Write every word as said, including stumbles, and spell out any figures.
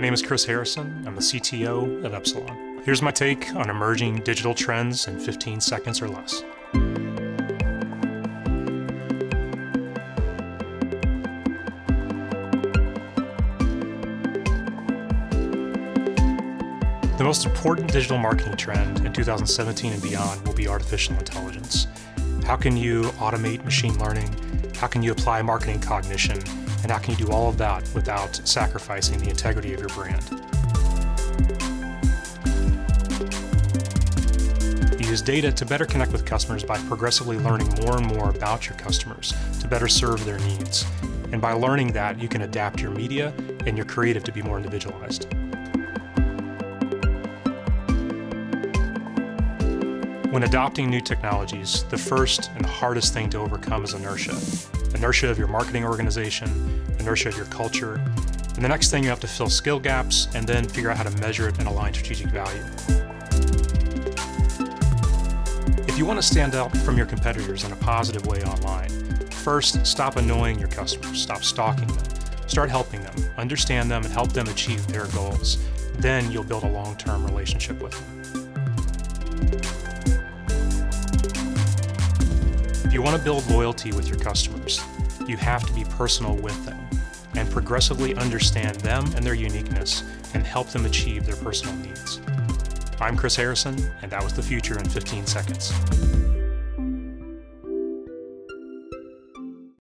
My name is Chris Harrison. I'm the C T O of Epsilon. Here's my take on emerging digital trends in fifteen seconds or less. The most important digital marketing trend in two thousand seventeen and beyond will be artificial intelligence. How can you automate machine learning? How can you apply marketing cognition? And how can you do all of that without sacrificing the integrity of your brand? You use data to better connect with customers by progressively learning more and more about your customers to better serve their needs. And by learning that, you can adapt your media and your creative to be more individualized. When adopting new technologies, the first and the hardest thing to overcome is inertia. Inertia of your marketing organization, inertia of your culture, and the next thing you have to fill skill gaps and then figure out how to measure it and align strategic value. If you want to stand out from your competitors in a positive way online, first, stop annoying your customers, stop stalking them, start helping them, understand them, and help them achieve their goals. Then you'll build a long-term relationship with them. If you want to build loyalty with your customers, you have to be personal with them and progressively understand them and their uniqueness and help them achieve their personal needs. I'm Chris Harrison, and that was the future in fifteen seconds.